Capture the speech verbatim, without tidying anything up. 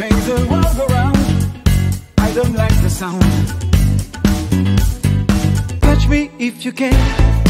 make the world go round. I don't like the sound. Touch me if you can.